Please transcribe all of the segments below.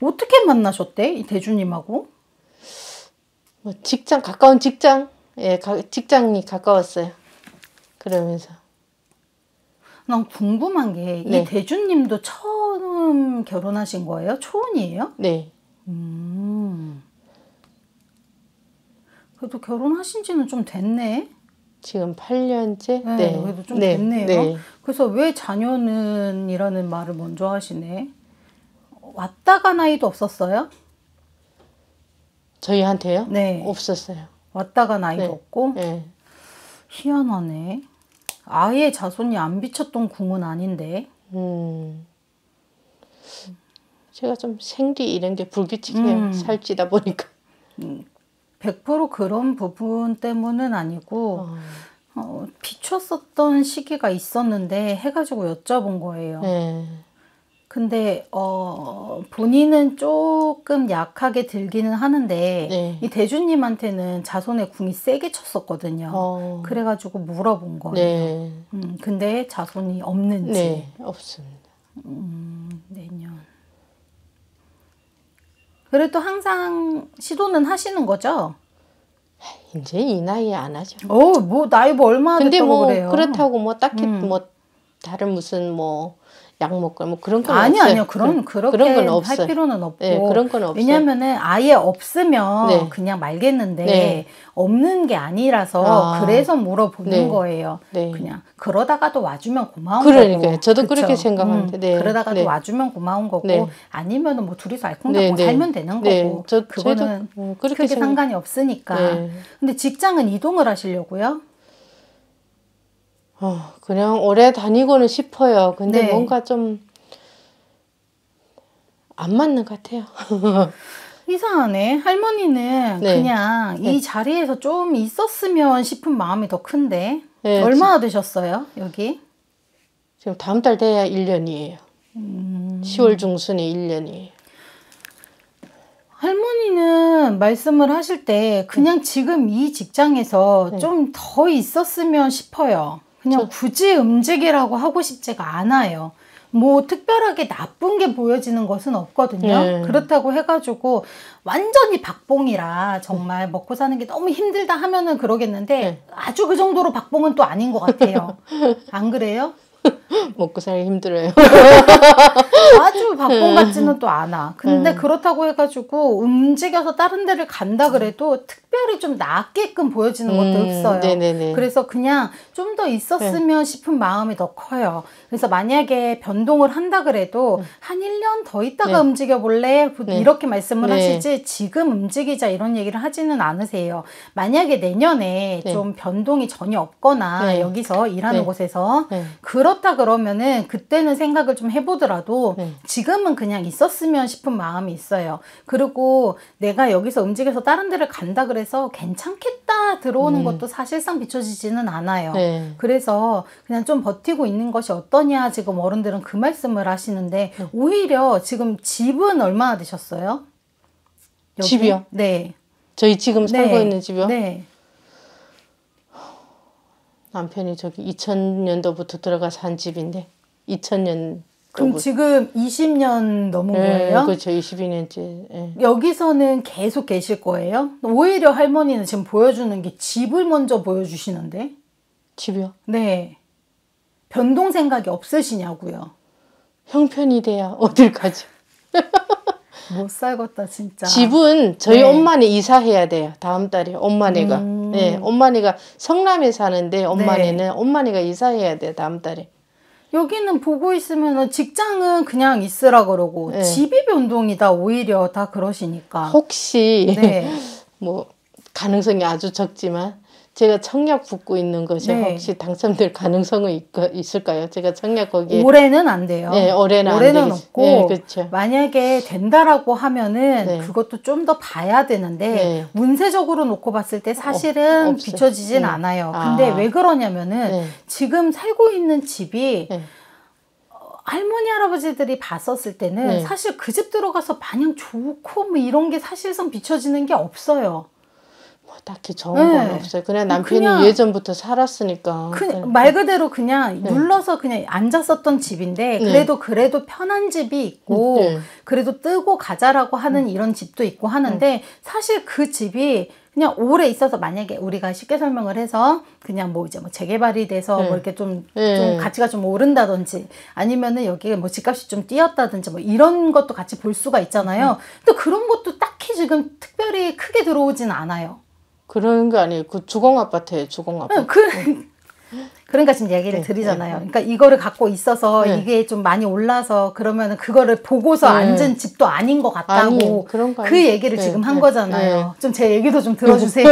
어떻게 만나셨대? 이 대주님하고? 뭐 가까운 직장? 예, 직장이 가까웠어요. 그러면서. 난 궁금한 게 이 네. 대주님도 처음 결혼하신 거예요? 초혼이에요? 네. 그래도 결혼하신 지는 좀 됐네. 지금 8년째? 네, 네. 그래도 좀 네. 됐네요. 네. 그래서 왜 자녀는 이라는 말을 먼저 하시네. 왔다 간 아이도 없었어요? 저희한테요? 네. 없었어요. 왔다 간 아이도 네. 없고? 네. 희한하네. 아예 자손이 안 비쳤던 궁은 아닌데. 제가 좀 생리 이런 게 불규칙해요. 살찌다 보니까. 100% 그런 부분 때문은 아니고 비쳤었던 시기가 있었는데 해가지고 여쭤본 거예요. 네. 근데 본인은 조금 약하게 들기는 하는데 네. 이 대주님한테는 자손의 궁이 세게 쳤었거든요. 그래가지고 물어본 거예요. 네. 근데 자손이 없는지. 네, 없습니다. 내년. 그래도 항상 시도는 하시는 거죠? 이제 이 나이에 안 하죠. 뭐 나이 뭐 얼마나 근데 됐다고 뭐 그래요? 그렇다고 뭐 딱히 뭐 다른 무슨 뭐 약 먹고 뭐 그런 건 없어요. 아니요. 그렇게 건 없어요. 할 필요는 없고. 네, 그런 건 없어요. 왜냐면은 아예 없으면 네. 그냥 말겠는데 네. 없는 게 아니라서 그래서 물어보는 네. 거예요. 네. 그냥 그러다가도 와주면 고마운 그러니까요. 거고. 저도 그쵸? 그렇게 생각하는데. 네. 그러다가도 네. 와주면 고마운 거고 네. 아니면은 뭐 둘이서 알콩달콩 네, 네. 살면 되는 네. 거고. 그거는 그렇게 크게 상관이 없으니까. 네. 근데 직장은 이동을 하시려고요? 그냥 오래 다니고는 싶어요. 근데 네. 뭔가 좀 안 맞는 것 같아요. 이상하네. 할머니는 네. 그냥 이 자리에서 좀 있었으면 싶은 마음이 더 큰데. 네, 얼마나 되셨어요? 여기? 지금 다음 달 돼야 1년이에요. 10월 중순에 1년이에요. 할머니는 말씀을 하실 때 그냥 지금 이 직장에서 좀 더 있었으면 싶어요. 그냥 굳이 움직이라고 하고 싶지가 않아요. 뭐 특별하게 나쁜 게 보여지는 것은 없거든요. 그렇다고 해가지고 완전히 박봉이라 정말 먹고 사는 게 너무 힘들다 하면은 그러겠는데 아주 그 정도로 박봉은 또 아닌 것 같아요. 안 그래요? 먹고 살기 힘들어요. 아주 박봉 같지는 또 않아. 근데 그렇다고 해가지고 움직여서 다른 데를 간다 그래도 특별히 좀 낫게끔 보여지는 것도 없어요. 네네네. 그래서 그냥 좀 더 있었으면 싶은 마음이 더 커요. 그래서 만약에 변동을 한다 그래도 한 1년 더 있다가 움직여 볼래? 이렇게 말씀을 하시지 지금 움직이자 이런 얘기를 하지는 않으세요. 만약에 내년에 좀 변동이 전혀 없거나 여기서 일하는 곳에서 그렇다 그러면은 그때는 생각을 좀 해보더라도 지금은 그냥 있었으면 싶은 마음이 있어요. 그리고 내가 여기서 움직여서 다른 데를 간다 그래서 괜찮겠다 들어오는 것도 사실상 비춰지지는 않아요. 그래서 그냥 좀 버티고 있는 것이 어떠냐 지금 어른들은 그 말씀을 하시는데 오히려 지금 집은 얼마나 되셨어요? 여기? 집이요? 네. 저희 지금 살고 있는 집이요? 네. 남편이 저기 2000년도부터 들어가서 한 집인데 2000년 그럼 지금 20년 넘은 거예요? 그렇죠. 22년째. 여기서는 계속 계실 거예요? 오히려 할머니는 지금 보여주는 게 집을 먼저 보여주시는데? 집이요? 네. 변동 생각이 없으시냐고요? 형편이 돼야 어딜 가죠. 못 살겠다 진짜. 집은 저희 엄마네 이사해야 돼요. 다음 달에 엄마네가. 네, 엄마네가 성남에 사는데 엄마네가 이사해야 돼요. 다음 달에. 여기는 보고 있으면 직장은 그냥 있으라 그러고 집이 변동이다 오히려 다 그러시니까. 혹시 뭐 가능성이 아주 적지만 제가 청약 붙고 있는 것이 혹시 당첨될 가능성은 있을까요? 제가 청약 거기에 올해는 안 돼요. 네, 올해는 없고 그렇죠. 만약에 된다라고 하면은 그것도 좀 더 봐야 되는데 운세적으로 놓고 봤을 때 사실은 비춰지진 않아요. 근데 왜 그러냐면은 지금 살고 있는 집이 할머니 할아버지들이 봤었을 때는 사실 그 집 들어가서 마냥 좋고 뭐 이런 게 사실상 비춰지는 게 없어요. 뭐 딱히 좋은 건 없어요. 그냥 남편이 예전부터 살았으니까. 말 그대로 그냥 눌러서 그냥 앉았었던 집인데 그래도 편한 집이 있고 그래도 뜨고 가자라고 하는 이런 집도 있고 하는데 사실 그 집이 그냥 오래 있어서 만약에 우리가 쉽게 설명을 해서 그냥 뭐 이제 뭐 재개발이 돼서 뭐 이렇게 좀 가치가 좀 오른다든지 아니면은 여기에 뭐 집값이 좀 뛰었다든지 뭐 이런 것도 같이 볼 수가 있잖아요. 근데 그런 것도 딱히 지금 특별히 크게 들어오진 않아요. 그런 거 아니에요. 그 주공 아파트예요, 주공 아파트. 그러니까 지금 얘기를 드리잖아요. 그러니까 이거를 갖고 있어서 이게 좀 많이 올라서 그러면은 그거를 보고서 앉은 집도 아닌 것 같다고 그 얘기를 지금 한 거잖아요. 좀 제 얘기도 좀 들어주세요.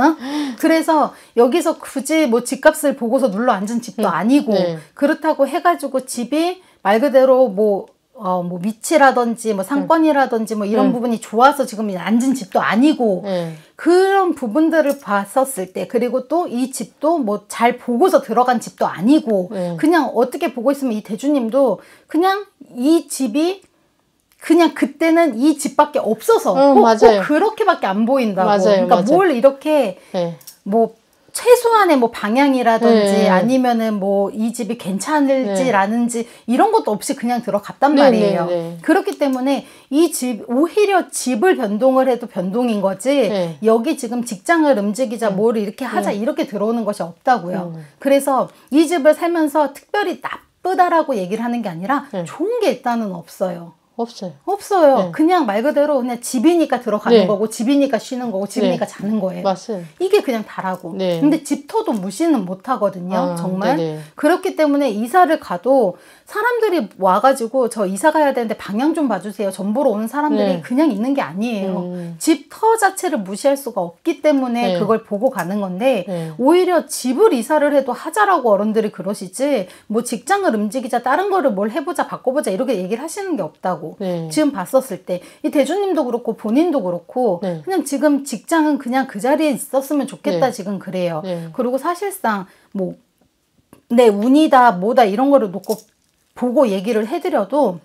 그래서 여기서 굳이 뭐 집값을 보고서 눌러 앉은 집도 아니고 그렇다고 해가지고 집이 말 그대로 뭐 위치라든지 뭐 상권이라든지 뭐 이런 부분이 좋아서 지금 앉은 집도 아니고 그런 부분들을 봤었을 때 그리고 또 이 집도 뭐 잘 보고서 들어간 집도 아니고 그냥 어떻게 보고 있으면 이 대주님도 그냥 이 집이 그냥 그때는 이 집밖에 없어서 꼭 그렇게밖에 안 보인다고. 그러니까 뭘 이렇게 뭐 최소한의 뭐 방향이라든지 아니면은 뭐 이 집이 괜찮을지라는지 이런 것도 없이 그냥 들어갔단 말이에요. 그렇기 때문에 이 집, 오히려 집을 변동을 해도 변동인 거지 여기 지금 직장을 움직이자 뭘 이렇게 하자 이렇게 들어오는 것이 없다고요. 그래서 이 집을 살면서 특별히 나쁘다라고 얘기를 하는 게 아니라 좋은 게 일단은 없어요. 없어요. 그냥 말 그대로 그냥 집이니까 들어가는 거고 집이니까 쉬는 거고 집이니까 자는 거예요. 맞아요. 이게 그냥 다라고. 근데 집터도 무시는 못 하거든요. 정말. 그렇기 때문에 이사를 가도 사람들이 와가지고 저 이사 가야 되는데 방향 좀 봐주세요. 전 보러 오는 사람들이 그냥 있는 게 아니에요. 집터 자체를 무시할 수가 없기 때문에 그걸 보고 가는 건데 오히려 집을 이사를 해도 하자라고 어른들이 그러시지 뭐 직장을 움직이자 다른 거를 뭘 해보자 바꿔보자 이렇게 얘기를 하시는 게 없다고. 지금 봤었을 때 이 대주님도 그렇고 본인도 그렇고 그냥 지금 직장은 그냥 그 자리에 있었으면 좋겠다 지금 그래요. 그리고 사실상 뭐 내 운이다 뭐다 이런 거를 놓고 보고 얘기를 해드려도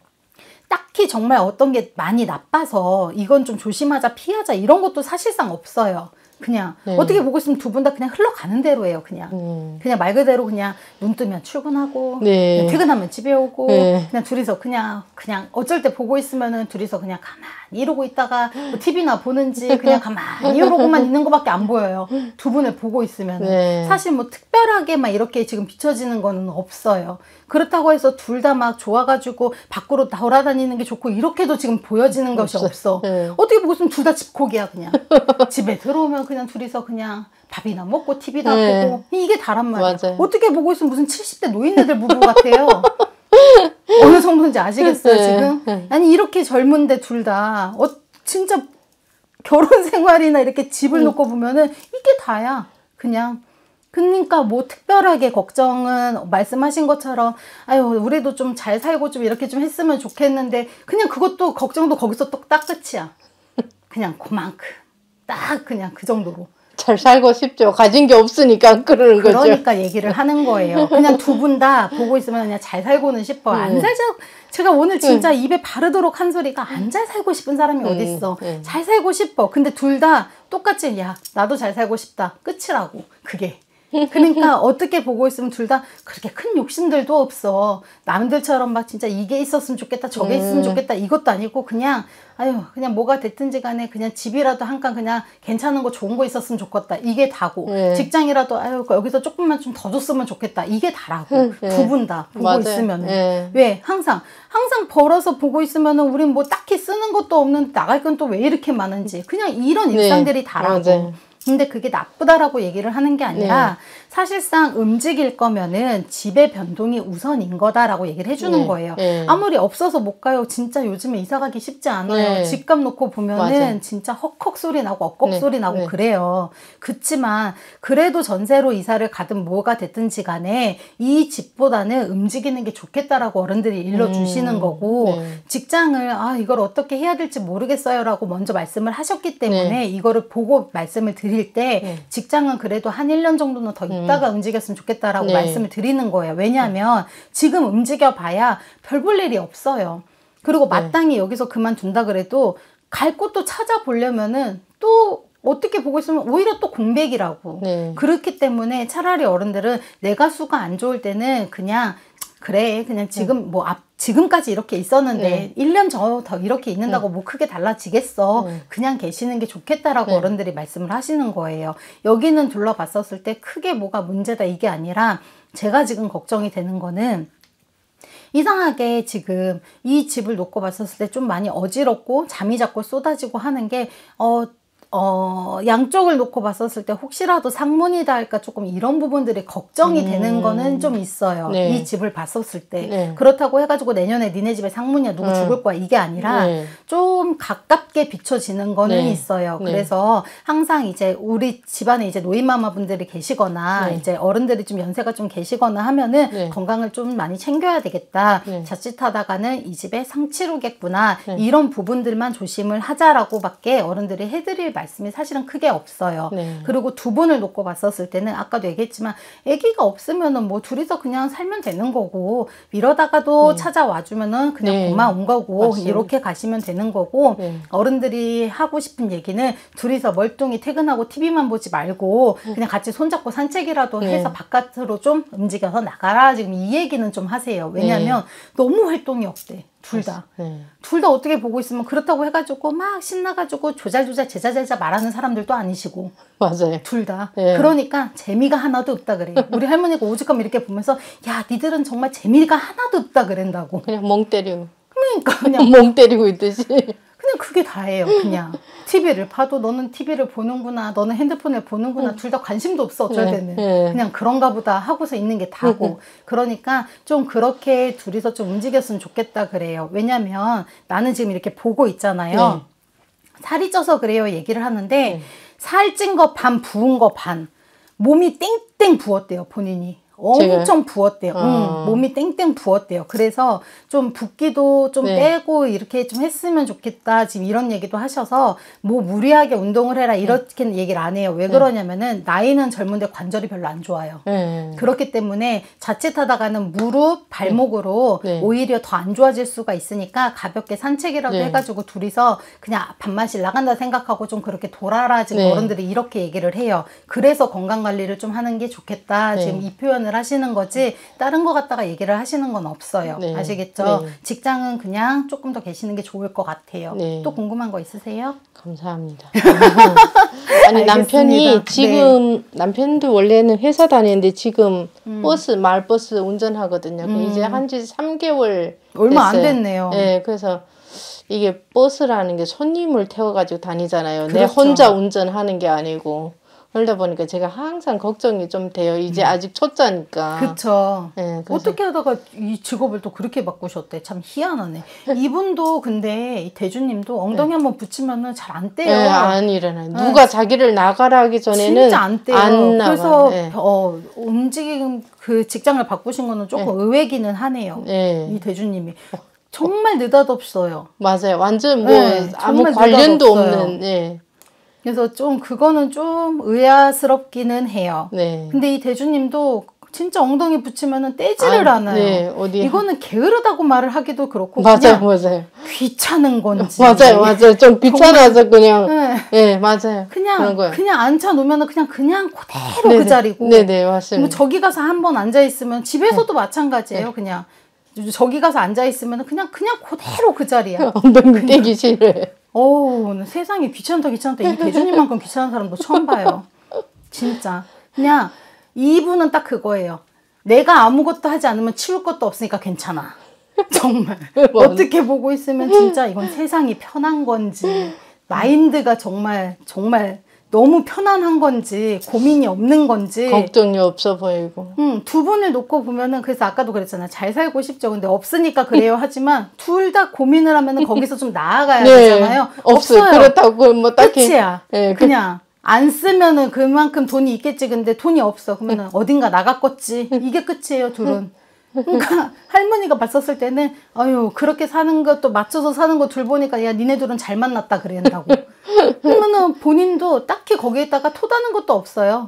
딱히 정말 어떤 게 많이 나빠서 이건 좀 조심하자 피하자 이런 것도 사실상 없어요. 그냥 어떻게 보고 있으면 두 분 다 그냥 흘러가는 대로예요. 그냥 말 그대로 그냥 눈 뜨면 출근하고 그냥 퇴근하면 집에 오고 그냥 둘이서 그냥 어쩔 때 보고 있으면은 둘이서 그냥 가만히 이러고 있다가 뭐 TV나 보는지 그냥 가만히 이러고만 있는 것밖에 안 보여요. 두 분을 보고 있으면 사실 뭐 특별하게 막 이렇게 지금 비춰지는 거는 없어요. 그렇다고 해서 둘 다 막 좋아가지고 밖으로 돌아다니는 게 좋고 이렇게도 지금 보여지는 것이 없어. 어떻게 보고 있으면 둘 다 집콕이야 그냥. 집에 들어오면 그냥 둘이서 그냥 밥이나 먹고 TV나 보고 이게 다란 말이야. 어떻게 보고 있으면 무슨 70대 노인네들 부부 같아요. 어느 정도인지 아시겠어요 지금? 아니 이렇게 젊은데 둘 다 진짜 결혼 생활이나 이렇게 집을 놓고 보면은 이게 다야 그냥. 그러니까 뭐 특별하게 걱정은 말씀하신 것처럼 아유 우리도 좀 잘 살고 좀 이렇게 좀 했으면 좋겠는데 그냥 그것도 걱정도 거기서 또 딱 끝이야. 그냥 그만큼 딱 그냥 그 정도로. 잘 살고 싶죠. 가진 게 없으니까 그러는 거죠. 그러니까 얘기를 하는 거예요. 그냥 두 분 다 보고 있으면 그냥 잘 살고는 싶어. 안 살자. 제가 오늘 진짜 입에 바르도록 한 소리가 안 잘 살고 싶은 사람이 어딨어. 잘 살고 싶어. 근데 둘 다 똑같이 야 나도 잘 살고 싶다. 끝이라고. 그게. 그러니까 어떻게 보고 있으면 둘 다 그렇게 큰 욕심들도 없어. 남들처럼 막 진짜 이게 있었으면 좋겠다 저게 있으면 좋겠다 이것도 아니고 그냥 아유 그냥 뭐가 됐든지 간에 그냥 집이라도 한 칸 그냥 괜찮은 거 좋은 거 있었으면 좋겠다 이게 다고 직장이라도 아유 여기서 조금만 좀 더 줬으면 좋겠다 이게 다라고. 두 분 다 보고 있으면은 왜 항상 벌어서 보고 있으면은 우린 뭐 딱히 쓰는 것도 없는데 나갈 건 또 왜 이렇게 많은지 그냥 이런 일상들이 다라고. 근데 그게 나쁘다라고 얘기를 하는 게 아니라 사실상 움직일 거면은 집의 변동이 우선인 거다라고 얘기를 해주는 거예요. 아무리 없어서 못 가요. 진짜 요즘에 이사 가기 쉽지 않아요. 집값 놓고 보면은 진짜 헉헉 소리 나고 엇꺽 소리 나고 그래요. 그치만 그래도 전세로 이사를 가든 뭐가 됐든지 간에 이 집보다는 움직이는 게 좋겠다라고 어른들이 일러주시는 거고 직장을 아 이걸 어떻게 해야 될지 모르겠어요 라고 먼저 말씀을 하셨기 때문에 이거를 보고 말씀을 드릴 때 직장은 그래도 한 1년 정도는 더 있다가 움직였으면 좋겠다라고 말씀을 드리는 거예요. 왜냐하면 지금 움직여봐야 별 볼 일이 없어요. 그리고 마땅히 여기서 그만둔다 그래도 갈 곳도 찾아보려면은 또 어떻게 보고 있으면 오히려 또 공백이라고. 네. 그렇기 때문에 차라리 어른들은 내가 수가 안 좋을 때는 그냥 그래 그냥 지금 뭐 지금까지 이렇게 있었는데 1년 더 이렇게 있는다고 뭐 크게 달라지겠어. 그냥 계시는 게 좋겠다라고 어른들이 말씀을 하시는 거예요. 여기는 둘러봤었을 때 크게 뭐가 문제다 이게 아니라 제가 지금 걱정이 되는 거는 이상하게 지금 이 집을 놓고 봤었을 때 좀 많이 어지럽고 잠이 자꾸 쏟아지고 하는 게 양쪽을 놓고 봤었을 때 혹시라도 상문이다 할까 조금 이런 부분들이 걱정이 되는 거는 좀 있어요. 네. 이 집을 봤었을 때. 네. 그렇다고 해가지고 내년에 니네 집에 상문이야 누구 죽을 거야 이게 아니라 좀 가깝게 비춰지는 거는 있어요. 그래서 항상 이제 우리 집안에 이제 노인마마 분들이 계시거나 이제 어른들이 좀 연세가 좀 계시거나 하면은 건강을 좀 많이 챙겨야 되겠다. 자칫하다가는 이 집에 상치루겠구나. 이런 부분들만 조심을 하자라고 밖에 어른들이 해드릴 말씀이 사실은 크게 없어요. 그리고 두 분을 놓고 봤었을 때는 아까도 얘기했지만 아기가 없으면은 뭐 둘이서 그냥 살면 되는 거고 이러다가도 찾아와 주면은 그냥 고마운 거고 맞습니다. 이렇게 가시면 되는 거고 어른들이 하고 싶은 얘기는 둘이서 멀뚱히 퇴근하고 TV만 보지 말고 그냥 같이 손잡고 산책이라도 해서 바깥으로 좀 움직여서 나가라 지금 이 얘기는 좀 하세요. 왜냐하면 너무 활동이 없대. 둘 다. 둘 다 어떻게 보고 있으면 그렇다고 해가지고 막 신나가지고 조잘조잘 제자제자 말하는 사람들도 아니시고. 맞아요. 둘 다. 그러니까 재미가 하나도 없다 그래요. 우리 할머니가 오죽하면 이렇게 보면서 야 니들은 정말 재미가 하나도 없다 그런다고. 그냥 멍 때리고. 그러니까 그냥 멍 때리고 있듯이. 그냥 그게 다예요. 그냥 TV를 봐도 너는 TV를 보는구나 너는 핸드폰을 보는구나 둘 다 관심도 없어 어쩔 때는 그냥 그런가 보다 하고서 있는 게 다고 그러니까 좀 그렇게 둘이서 좀 움직였으면 좋겠다 그래요. 왜냐면 나는 지금 이렇게 보고 있잖아요. 살이 쪄서 그래요 얘기를 하는데 살찐 거 반 부은 거 반 몸이 땡땡 부었대요 본인이. 엄청 부었대요. 몸이 땡땡 부었대요. 그래서 좀 붓기도 좀 빼고 이렇게 좀 했으면 좋겠다. 지금 이런 얘기도 하셔서 뭐 무리하게 운동을 해라 이렇게 얘기를 안 해요. 왜 그러냐면은 나이는 젊은데 관절이 별로 안 좋아요. 그렇기 때문에 자칫하다가는 무릎, 발목으로 오히려 더 안 좋아질 수가 있으니까 가볍게 산책이라도 해가지고 둘이서 그냥 밥맛이 나간다 생각하고 좀 그렇게 돌아라. 지금 어른들이 이렇게 얘기를 해요. 그래서 건강관리를 좀 하는 게 좋겠다. 지금 이 표현 하시는 거지 다른 거 갖다가 얘기를 하시는 건 없어요. 아시겠죠? 직장은 그냥 조금 더 계시는 게 좋을 것 같아요. 또 궁금한 거 있으세요? 감사합니다. 아니 남편이 지금 남편도 원래는 회사 다니는데 지금 마을버스 운전하거든요. 이제 한지 3개월 얼마 됐어요. 안 됐네요. 네, 그래서 이게 버스라는 게 손님을 태워가지고 다니잖아요. 그렇죠. 내 혼자 운전하는 게 아니고. 그러다 보니까 제가 항상 걱정이 좀 돼요. 이제 아직 초짜니까. 그쵸. 네, 어떻게 하다가 이 직업을 또 그렇게 바꾸셨대. 참 희한하네. 이분도 근데 이 대주님도 엉덩이 한번 붙이면은 잘 안 떼요. 안 일어나요. 누가 자기를 나가라 하기 전에는 진짜 안 떼요. 안 그래서 움직임 그 직장을 바꾸신 거는 조금 의외기는 하네요. 이 대주님이. 정말 느닷없어요. 맞아요. 완전 뭐 아무 관련도 없는. 그래서 좀 그거는 좀 의아스럽기는 해요. 근데 이 대주님도 진짜 엉덩이 붙이면은 떼지를 않아요. 이거는 게으르다고 말을 하기도 그렇고 맞아요. 귀찮은 건지. 맞아요. 좀 귀찮아서 그냥 맞아요. 그냥 앉혀 놓으면은 그냥 그대로 그 자리고. 네네 맞습니다. 뭐 저기 가서 한번 앉아 있으면 집에서도 마찬가지예요. 그냥 저기 가서 앉아 있으면은 그냥 그대로 그 자리야. 엉덩이 떼기 싫어요. 세상에 귀찮다. 이 대주님만큼 귀찮은 사람도 처음 봐요. 진짜. 그냥 이분은 딱 그거예요. 내가 아무것도 하지 않으면 치울 것도 없으니까 괜찮아. 정말. 어떻게 보고 있으면 진짜 이건 세상이 편한 건지 마인드가 정말 너무 편안한 건지 고민이 없는 건지 걱정이 없어 보이고 두 분을 놓고 보면은 그래서 아까도 그랬잖아요. 잘 살고 싶죠. 근데 없으니까 그래요. 하지만 둘 다 고민을 하면은 거기서 좀 나아가야 되잖아요. 없어요. 그렇다고 뭐 딱히 끝이야. 그냥 안 쓰면은 그만큼 돈이 있겠지. 근데 돈이 없어. 그러면은 어딘가 나갔겠지. 이게 끝이에요. 둘은. 그러니까 할머니가 봤었을 때는 그렇게 사는 것도 맞춰서 사는 거 둘 보니까 야 니네 둘은 잘 만났다 그랬다고. 그러면은 본인도 딱히 거기에다가 토다는 것도 없어요.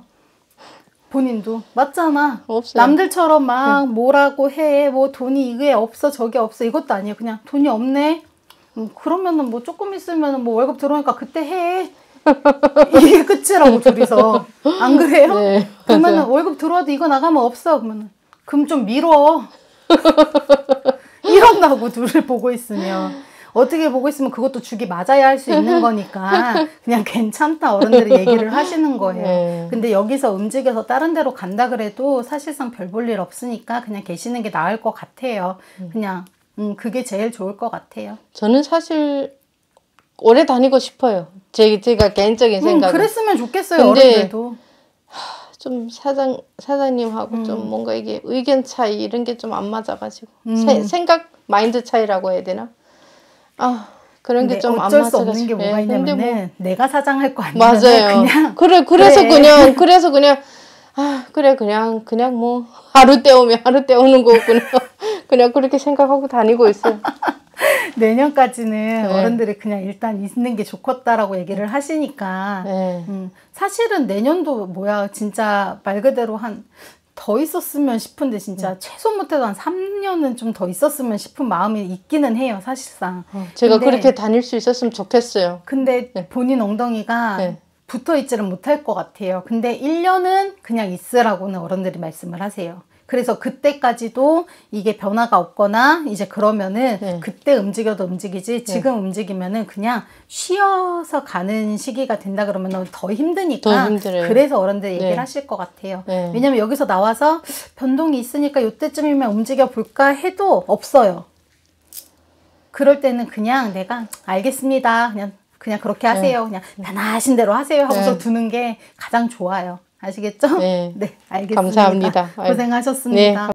본인도 맞잖아. 없어요. 남들처럼 막 뭐라고 해. 뭐 돈이 이게 없어 저게 없어 이것도 아니에요. 그냥 돈이 없네. 그러면은 뭐 조금 있으면은 뭐 월급 들어오니까 그때 해. 이게 끝이라고 둘이서. 안 그래요? 네, 그러면 월급 들어와도 이거 나가면 없어. 그러면 금 좀 미뤄. 이런다고 둘을 보고 있으면. 어떻게 보고 있으면 그것도 죽이 맞아야 할 수 있는 거니까 그냥 괜찮다 어른들이 얘기를 하시는 거예요. 네. 근데 여기서 움직여서 다른 데로 간다 그래도 사실상 별 볼 일 없으니까 그냥 계시는 게 나을 것 같아요. 그냥 그게 제일 좋을 것 같아요. 저는 사실 오래 다니고 싶어요. 제가 개인적인 생각은. 그랬으면 좋겠어요. 근데 어른들도. 좀 사장님하고 좀 뭔가 이게 의견 차이 이런 게 좀 안 맞아가지고 생각 마인드 차이라고 해야 되나? 아 그런 게 좀 안 어쩔 수 맞아가지고. 없는 게 뭐가 네, 있냐면은 뭐, 내가 사장할 거 아니면 맞아요. 그냥 그래서 그냥 아 그래 그냥 뭐 하루 때우면 하루 때우는 거고 그냥 그렇게 생각하고 다니고 있어요. 내년까지는 어른들이 그냥 일단 있는 게 좋겠다라고 얘기를 하시니까 사실은 내년도 뭐야 진짜 말 그대로 한 더 있었으면 싶은데 진짜 최소 못해도 한 3년은 좀 더 있었으면 싶은 마음이 있기는 해요 사실상. 제가 그렇게 다닐 수 있었으면 좋겠어요. 근데 본인 엉덩이가 붙어있지는 못할 것 같아요. 근데 1년은 그냥 있으라고는 어른들이 말씀을 하세요. 그래서 그때까지도 이게 변화가 없거나 이제 그러면은 그때 움직여도 움직이지 지금 움직이면은 그냥 쉬어서 가는 시기가 된다 그러면 더 힘드니까 더 힘들어요. 그래서 어른들이 얘기를 하실 것 같아요. 왜냐면 여기서 나와서 변동이 있으니까 이때쯤이면 움직여 볼까 해도 없어요. 그럴 때는 그냥 내가 알겠습니다. 그냥 그렇게 하세요. 그냥 편하신 대로 하세요 하고서 두는 게 가장 좋아요. 아시겠죠? 네, 네, 알겠습니다. 감사합니다. 고생하셨습니다. 네.